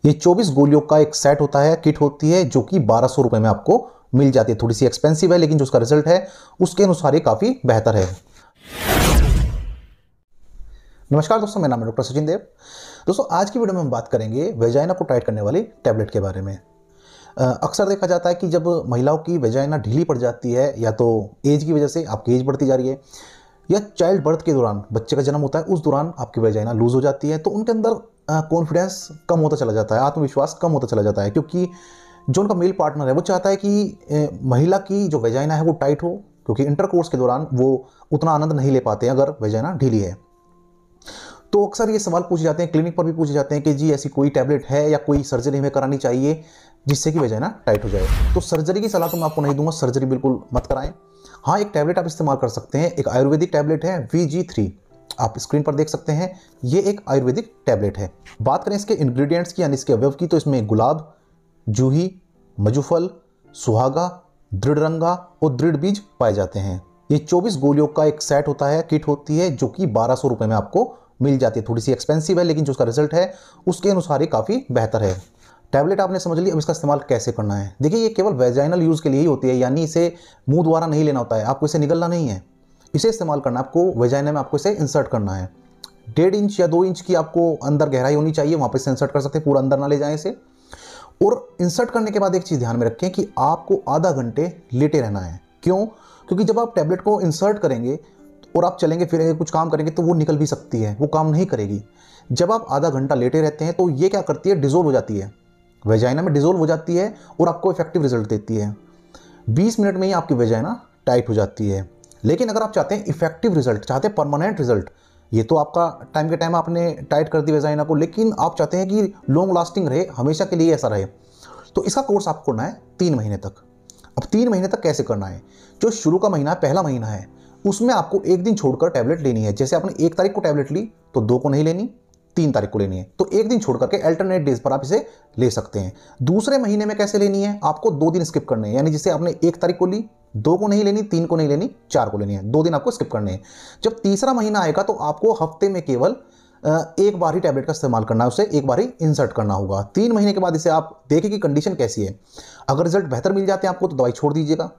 ये 24 गोलियों का एक सेट होता है, किट होती है, जो कि 1200 रुपये में आपको मिल जाती है। थोड़ी सी एक्सपेंसिव है, लेकिन जो उसका रिजल्ट है उसके अनुसार ये काफ़ी बेहतर है। नमस्कार दोस्तों, मेरा नाम है डॉक्टर सचिन देव। दोस्तों, आज की वीडियो में हम बात करेंगे वेजाइना को टाइट करने वाली टैबलेट के बारे में। अक्सर देखा जाता है कि जब महिलाओं की वेजाइना ढीली पड़ जाती है, या तो एज की वजह से, आपकी एज बढ़ती जा रही है, या चाइल्ड बर्थ के दौरान, बच्चे का जन्म होता है उस दौरान आपकी वेजाइना लूज हो जाती है, तो उनके अंदर कॉन्फिडेंस कम होता चला जाता है, आत्मविश्वास कम होता चला जाता है, क्योंकि जो उनका मेल पार्टनर है वो चाहता है कि महिला की जो वेजाइना है वो टाइट हो, क्योंकि इंटरकोर्स के दौरान वो उतना आनंद नहीं ले पाते हैं अगर वेजाइना ढीली है। तो अक्सर ये सवाल पूछे जाते हैं, क्लिनिक पर भी पूछे जाते हैं कि जी ऐसी कोई टैबलेट है या कोई सर्जरी हमें करानी चाहिए जिससे कि वेजाइना टाइट हो जाए। तो सर्जरी की सलाह तो मैं आपको नहीं दूंगा, सर्जरी बिल्कुल मत कराएं। हाँ, एक टैबलेट आप इस्तेमाल कर सकते हैं, एक आयुर्वेदिक टैबलेट है VG3, आप स्क्रीन पर देख सकते हैं, ये एक आयुर्वेदिक टैबलेट है। बात करें इसके इंग्रेडिएंट्स की यानी इसके अवयव की, तो इसमें गुलाब, जूही, मजुफल, सुहागा, दृढ़रंगा और दृढ़ बीज पाए जाते हैं। ये 24 गोलियों का एक सेट होता है, किट होती है, जो कि 1200 रुपये में आपको मिल जाती है। थोड़ी सी एक्सपेंसिव है, लेकिन जो उसका रिजल्ट है उसके अनुसार ये काफ़ी बेहतर है। टैबलेट आपने समझ ली, अब इसका इस्तेमाल कैसे करना है। देखिए, ये केवल वेजाइनल यूज़ के लिए ही होती है, यानी इसे मुंह द्वारा नहीं लेना होता है, आपको इसे निगलना नहीं है, इसे इस्तेमाल करना है आपको वेजाइना में, आपको इसे इंसर्ट करना है। 1.5 इंच या 2 इंच की आपको अंदर गहराई होनी चाहिए, वहाँ पर इसे इंसर्ट कर सकते हैं, पूरा अंदर ना ले जाएं इसे। और इंसर्ट करने के बाद एक चीज़ ध्यान में रखें कि आपको आधा घंटे लेटे रहना है। क्यों? क्योंकि जब आप टैबलेट को इंसर्ट करेंगे और आप चलेंगे फिरेंगे, कुछ काम करेंगे, तो वो निकल भी सकती है, वो काम नहीं करेगी। जब आप आधा घंटा लेटे रहते हैं तो ये क्या करती है, डिजोल्व हो जाती है, वेजाइना में डिजोल्व हो जाती है और आपको इफेक्टिव रिजल्ट देती है। 20 मिनट में ही आपकी वेजाइना टाइट हो जाती है। लेकिन अगर आप चाहते हैं इफेक्टिव रिजल्ट, चाहते हैं परमानेंट रिजल्ट, ये तो आपका टाइम के टाइम आपने टाइट कर दी वेजाइना को, लेकिन आप चाहते हैं कि लॉन्ग लास्टिंग रहे, हमेशा के लिए ऐसा रहे, तो इसका कोर्स आपको करना है 3 महीने तक। अब 3 महीने तक कैसे करना है? जो शुरू का महीना है, पहला महीना है, उसमें आपको एक दिन छोड़कर टैबलेट लेनी है। जैसे आपने 1 तारीख को टैबलेट ली तो 2 को नहीं लेनी, 3 तारीख को लेनी है, तो एक दिन छोड़ करके अल्टरनेट डेज पर आप इसे ले सकते हैं। दूसरे महीने में कैसे लेनी है? आपको 2 दिन स्किप करने हैं, यानी जिसे आपने 1 तारीख को ली, 2 को नहीं लेनी, 3 को नहीं लेनी, 4 को लेनी है, 2 दिन आपको स्किप करने हैं। जब तीसरा महीना आएगा तो आपको हफ्ते में केवल एक बार ही टैबलेट का इस्तेमाल करना है, उसे एक बार ही इंसर्ट करना होगा। 3 महीने के बाद इसे आप देखें कि कंडीशन कैसी है। अगर रिजल्ट बेहतर मिल जाते हैं आपको तो दवाई छोड़ दीजिएगा,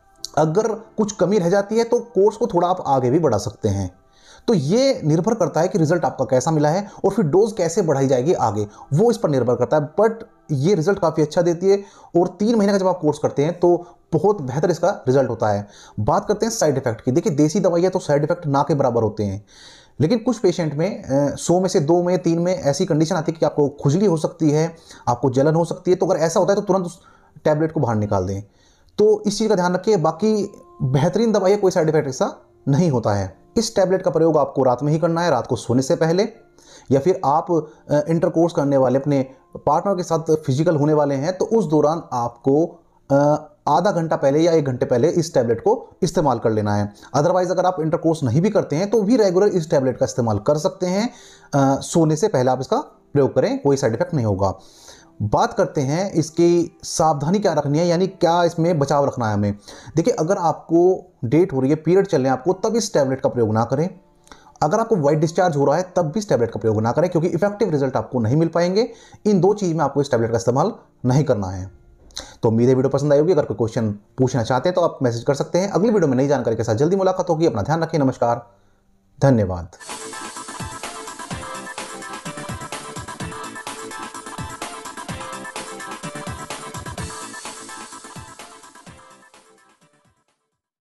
अगर कुछ कमी रह जाती है तो कोर्स को थोड़ा आप आगे भी बढ़ा सकते हैं। तो ये निर्भर करता है कि रिजल्ट आपका कैसा मिला है और फिर डोज कैसे बढ़ाई जाएगी आगे, वो इस पर निर्भर करता है। बट ये रिजल्ट काफ़ी अच्छा देती है, और 3 महीने का जब आप कोर्स करते हैं तो बहुत बेहतर इसका रिजल्ट होता है। बात करते हैं साइड इफेक्ट की। देखिए, देसी दवाइयाँ तो साइड इफेक्ट ना के बराबर होते हैं, लेकिन कुछ पेशेंट में 100 में से 2 में 3 में ऐसी कंडीशन आती है कि आपको खुजली हो सकती है, आपको जलन हो सकती है। तो अगर ऐसा होता है तो तुरंत उस टैबलेट को बाहर निकाल दें। तो इस चीज़ का ध्यान रखिए। बाकी बेहतरीन दवाई, कोई साइड इफेक्ट ऐसा नहीं होता है। इस टैबलेट का प्रयोग आपको रात में ही करना है, रात को सोने से पहले, या फिर आप इंटरकोर्स करने वाले अपने पार्टनर के साथ फिजिकल होने वाले हैं तो उस दौरान आपको आधा घंटा पहले या 1 घंटे पहले इस टैबलेट को इस्तेमाल कर लेना है। अदरवाइज अगर आप इंटरकोर्स नहीं भी करते हैं तो भी रेगुलर इस टैबलेट का इस्तेमाल कर सकते हैं। सोने से पहले आप इसका प्रयोग करें, कोई साइड इफेक्ट नहीं होगा। बात करते हैं इसकी सावधानी क्या रखनी है, यानी क्या इसमें बचाव रखना है हमें। देखिए, अगर आपको डेट हो रही है, पीरियड चल रहे हैं आपको, तब इस टैबलेट का प्रयोग ना करें। अगर आपको वाइट डिस्चार्ज हो रहा है तब भी इस टैबलेट का प्रयोग ना करें, क्योंकि इफेक्टिव रिजल्ट आपको नहीं मिल पाएंगे। इन 2 चीज़ में आपको इस टैबलेट का इस्तेमाल नहीं करना है। तो उम्मीद है वीडियो पसंद आई होगी। अगर कोई क्वेश्चन पूछना चाहते हैं तो आप मैसेज कर सकते हैं। अगली वीडियो में नई जानकारी के साथ जल्दी मुलाकात होगी। अपना ध्यान रखिए। नमस्कार, धन्यवाद।